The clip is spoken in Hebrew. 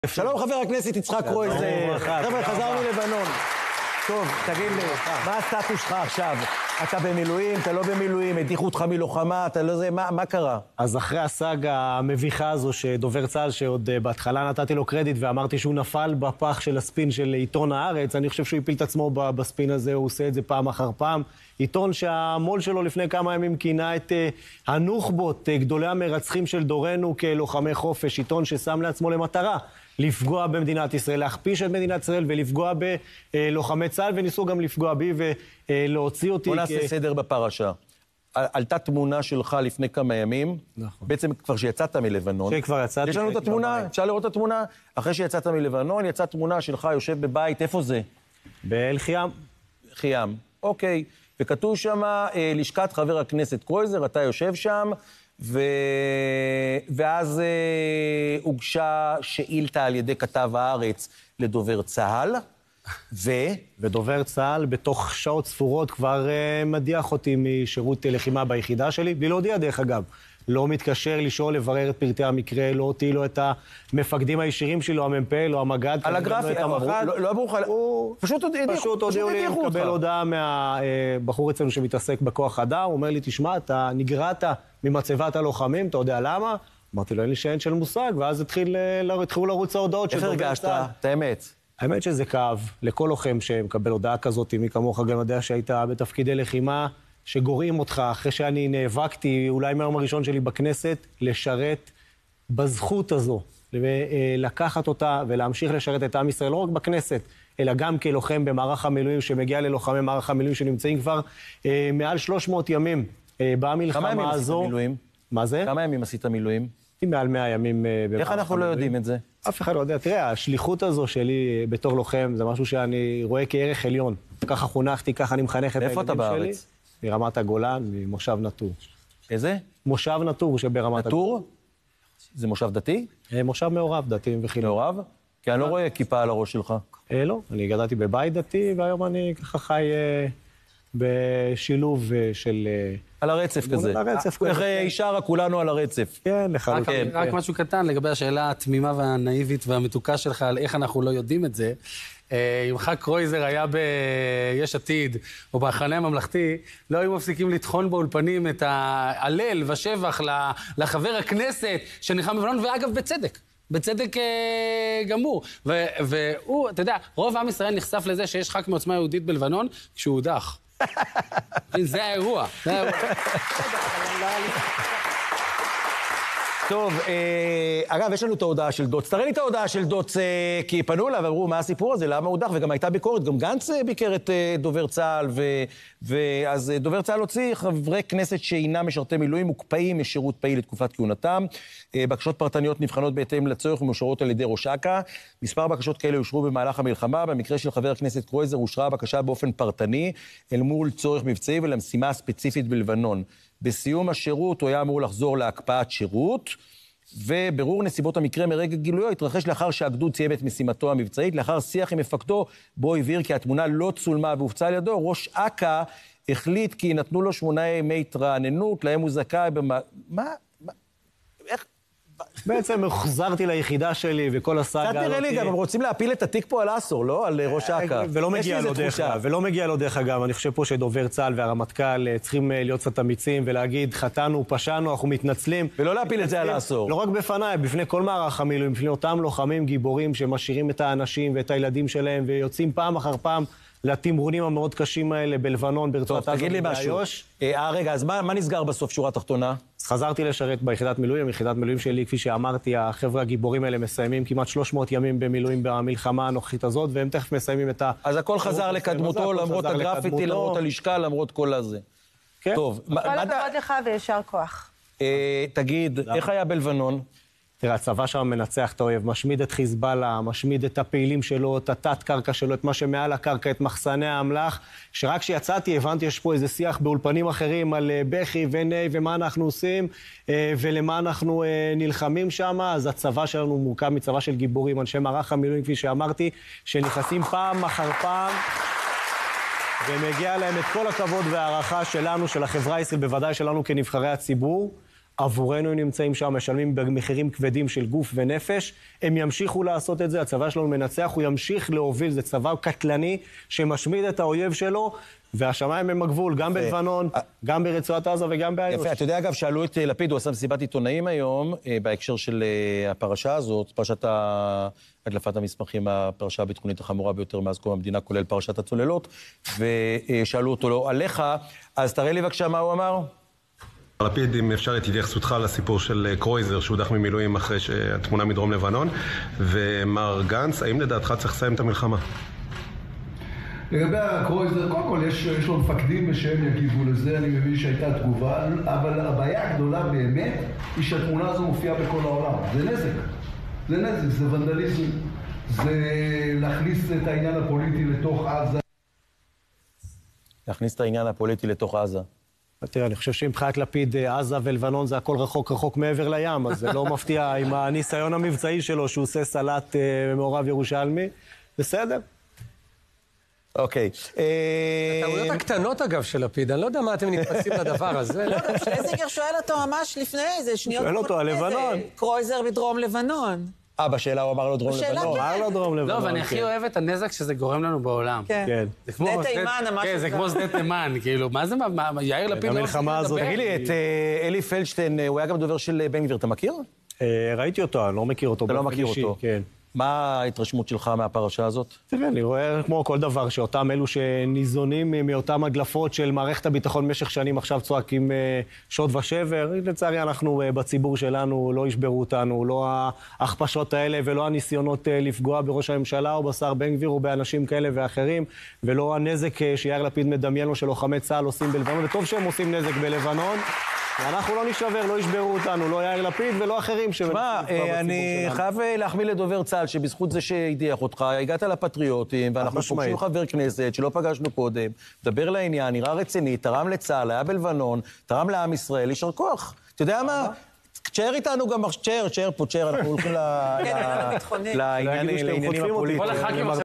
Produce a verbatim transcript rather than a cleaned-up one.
שלום חבר הכנסת יצחק קרויזר. חבר'ה, חזרנו לבנון. טוב, תגיד לי, מה הסטטוס שלך עכשיו? אתה במילואים, אתה לא במילואים, הדיחו אותך מלוחמה, אתה לא זה, מה, מה קרה? אז אחרי הסאגה המביכה הזו שדובר צה"ל, שעוד בהתחלה נתתי לו קרדיט ואמרתי שהוא נפל בפח של הספין של עיתון הארץ, אני חושב שהוא הפיל את עצמו בספין הזה, הוא עושה את זה פעם אחר פעם. עיתון שהמול שלו לפני כמה ימים כינה את uh, הנוח'בות, uh, גדולי המרצחים של דורנו כלוחמי חופש, עיתון ששם לעצמו למטרה לפגוע במדינת ישראל, להכפיש את מדינת ישראל ולפגוע בלוחמי צה"ל, וניסו גם לפגוע בי ולהוציא אותי. בוא נעשה כ... סדר בפרשה. עלתה תמונה שלך לפני כמה ימים, נכון. בעצם כבר שיצאת מלבנון. שכבר יצאתי. יש לנו את התמונה, בבית. אפשר לראות את התמונה. אחרי שיצאת מלבנון, יצאה תמונה שלך יושב בבית, איפה זה? באל-חיאם. חיאם, אוקיי. וכתוב שם, אה, לשכת חבר הכנסת קרויזר, אתה יושב שם, ו... ואז אה, הוגשה שאילתה על ידי כתב הארץ לדובר צה"ל, ו... ודובר צה"ל בתוך שעות ספורות כבר אה, מדיח אותי משירות לחימה ביחידה שלי, בלי להודיע דרך אגב. לא מתקשר לשאול, לברר את פרטי המקרה, לא אותי, לא את המפקדים הישירים שלי, לא המ"פ, לא המג"ד. על הגרפי, לא אמרו לך... פשוט הודיעו לי לקבל הודעה מהבחור אצלנו שמתעסק בכוח אדם, הוא אומר לי, תשמע, אתה נגרעת ממצבת הלוחמים, אתה יודע למה? אמרתי לו, אין לי שאין של מושג, ואז התחילו לרוץ ההודעות של דובר צה"ל. איך הרגשת? את האמת? האמת שזה כאב לכל לוחם שמקבל הודעה כזאת, מי כמוך גם יודע שהיית בתפקידי לחימה, שגורעים אותך אחרי שאני נאבקתי, אולי מהיום הראשון שלי בכנסת, לשרת בזכות הזו, לקחת אותה ולהמשיך לשרת את עם ישראל, לא רק בכנסת, אלא גם כלוחם במערך המילואים, שמגיע ללוחמי מערך המילואים שנמצאים כבר אה, מעל שלוש מאות ימים אה, במלחמה הזו. כמה ימים עשית מילואים? מה זה? כמה ימים עשית מילואים? מעל מאה ימים אה, במערך המילואים. איך אנחנו לא יודעים את זה? אף אחד לא יודע. תראה, השליחות הזו שלי בתור לוחם, זה משהו שאני רואה כערך עליון. ככה חונכתי, ככה אני מחנך את הילדים שלי. איפה אתה בארץ? מרמת הגולן, ממושב נטור. איזה? מושב נטור שברמת הגולן. נטור? זה מושב דתי? מושב מעורב, דתיים וחילונים. מעורב? כי אני לא רואה כיפה על הראש שלך. אה, לא, אני גדלתי בבית דתי, והיום אני ככה חי אה, בשילוב אה, של... אה, על הרצף כזה. על הרצף כזה. איך אישרה כולנו על הרצף. כן, לחלוטין. רק, רק משהו קטן לגבי השאלה התמימה והנאיבית והמתוקה שלך על איך אנחנו לא יודעים את זה. אם ח"כ קרויזר היה ביש עתיד או בהכנה הממלכתי, לא היו מפסיקים לטחון באולפנים את ההלל ושבח לחבר הכנסת שנלחם בלבנון, ואגב בצדק. בצדק אה, גמור. ו, והוא, אתה יודע, רוב עם ישראל נחשף לזה שיש ח"כ מעוצמה יהודית בלבנון כשהוא הודח. זה האירוע. זה האירוע. טוב, אה, אגב, יש לנו את ההודעה של דוץ. תראה לי את ההודעה של דוץ, אה, כי פנו לה ואמרו, מה הסיפור הזה? למה הודח? וגם הייתה ביקורת, גם גנץ ביקר את אה, דובר צה"ל, ו, ואז אה, דובר צה"ל הוציא חברי כנסת שאינם משרתי מילואים, מוקפאים משירות פעיל לתקופת כהונתם. אה, בקשות פרטניות נבחנות בהתאם לצורך ומאושרות על ידי ראש אכ"א. מספר בקשות כאלה אושרו במהלך המלחמה. במקרה של חבר הכנסת קרויזר אושרה הבקשה באופן פרטני, אל מול צורך מבצעי ולמשימה הספציפית בלבנון. בסיום השירות הוא היה אמור לחזור להקפאת שירות, וברור נסיבות המקרה מרגע גילויו התרחש לאחר שהגדוד סיים את משימתו המבצעית, לאחר שיח עם מפקדו, בו הבהיר כי התמונה לא צולמה והופצה על ידו, ראש אכ"א החליט כי נתנו לו שמונה ימי התרעננות, להם הוא זכאי במה... מה? מה? איך? בעצם החזרתי ליחידה שלי וכל הסאגה... קצת נראה לי גם, הם רוצים להפיל את התיק פה על עשור, לא? על ראש אכ"א. ולא מגיע לו דרך אגב, ולא מגיע לו דרך אגב. אני חושב פה שדובר צה"ל והרמטכ"ל צריכים להיות קצת אמיצים ולהגיד, חטאנו, פשענו, אנחנו מתנצלים. ולא להפיל את זה על העשור. לא רק בפניי, בפני כל מערך המילואים, בפני אותם לוחמים גיבורים שמשאירים את האנשים ואת הילדים שלהם ויוצאים פעם אחר פעם לתמרונים המאוד קשים האלה בלבנון, ברצועת עזה ובאיו"ש. אה, רגע, אז מה, מה נסגר בסוף שורה תחתונה? אז חזרתי לשרת ביחידת מילואים, יחידת מילואים שלי, כפי שאמרתי, החבר'ה הגיבורים האלה מסיימים כמעט שלוש מאות ימים במילואים במלחמה הנוכחית הזאת, והם תכף מסיימים את ה... אז הכל חזר לקדמותו, למרות הגרפיטי, למרות הלשכה, למרות כל הזה. כן. טוב. כל הכבוד לך וישר כוח. אה, תגיד, איך היה בלבנון? תראה, הצבא שם מנצח את האויב, משמיד את חיזבאללה, משמיד את הפעילים שלו, את התת-קרקע שלו, את מה שמעל הקרקע, את מחסני האמל"ח, שרק כשיצאתי הבנתי יש פה איזה שיח באולפנים אחרים על בכי וני ומה אנחנו עושים ולמה אנחנו נלחמים שם. אז הצבא שלנו מורכב מצבא של גיבורים, אנשי מערך המילואים, כפי שאמרתי, שנכנסים פעם אחר פעם, ומגיע להם את כל הכבוד והערכה שלנו, של החברה הישראלית, בוודאי שלנו כנבחרי הציבור. עבורנו הם נמצאים שם, משלמים במחירים כבדים של גוף ונפש, הם ימשיכו לעשות את זה, הצבא שלנו מנצח, הוא ימשיך להוביל, זה צבא קטלני שמשמיד את האויב שלו, והשמיים הם הגבול, גם בלבנון, גם ברצועת עזה וגם באיו"ש. יפה, אתה יודע אגב, שאלו את לפיד, הוא עשה מסיבת עיתונאים היום, בהקשר של הפרשה הזאת, פרשת הדלפת המסמכים, הפרשה הביטחונית החמורה ביותר מאז קום המדינה, כולל פרשת הצוללות, ושאלו אותו לא עליך, אז תראה לי בבקשה מה הוא אמר. לפיד, אם אפשר את התייחסותך לסיפור של קרויזר שהודח ממילואים אחרי התמונה מדרום לבנון, ומר גנץ, האם לדעתך צריך לסיים את המלחמה? לגבי הקרויזר, קודם כל יש, יש לו מפקדים ושהם יגיבו לזה, אני מבין שהייתה תגובה, אבל הבעיה הגדולה באמת היא שהתמונה הזו מופיעה בכל העולם. זה נזק, זה נזק, זה ונדליזם, זה להכניס את העניין הפוליטי לתוך עזה. להכניס את העניין הפוליטי לתוך עזה. תראה, אני חושב שמבחינת לפיד, עזה ולבנון זה הכל רחוק רחוק מעבר לים, אז זה לא מפתיע עם הניסיון המבצעי שלו שהוא עושה סלט מעורב ירושלמי. בסדר. אוקיי. הטעויות הקטנות אגב של לפיד, אני לא יודע מה אתם נתפסים לדבר הזה. לא יודע, שלזינגר שואל אותו ממש לפני איזה שניות. שואל אותו על לבנון. קרויזר בדרום לבנון. אה, בשאלה הוא אמר לו דרום לבנון. אמר לו דרום לבנון. לא, ואני הכי אוהב את הנזק שזה גורם לנו בעולם. כן. שדה תימן, ממש. כן, זה כמו שדה תימן, כאילו, מה זה, יאיר לפיד לא המלחמה הזאת. תגיד לי, את אלי פלדשטיין, הוא היה גם דובר של בן גביר, אתה מכיר? ראיתי אותו, אני לא מכיר אותו. אתה לא מכיר אותו. כן. מה ההתרשמות שלך מהפרשה הזאת? תראה, אני רואה כמו כל דבר שאותם אלו שניזונים מאותם הדלפות של מערכת הביטחון במשך שנים עכשיו צועקים שוד ושבר. לצערי אנחנו בציבור שלנו לא ישברו אותנו, לא ההכפשות האלה ולא הניסיונות לפגוע בראש הממשלה או בשר בן גביר או באנשים כאלה ואחרים, ולא הנזק שיאיר לפיד מדמיין לו שלוחמי צה"ל עושים בלבנון, וטוב שהם עושים נזק בלבנון. ואנחנו לא נשבר, לא ישברו אותנו, לא יאיר לפיד ולא אחרים. שמע, אני חייב להחמיא לדובר צה"ל שבזכות זה שהדיח אותך, הגעת לפטריוטים, ואנחנו פוגשים חבר כנסת שלא פגשנו קודם, דבר לעניין, נראה רציני, תרם לצה"ל, היה בלבנון, תרם לעם ישראל, יישר כוח. אתה יודע מה? תשאר איתנו גם, תשאר, תשאר פה, תשאר, אנחנו הולכים לעניינים הפוליטיים.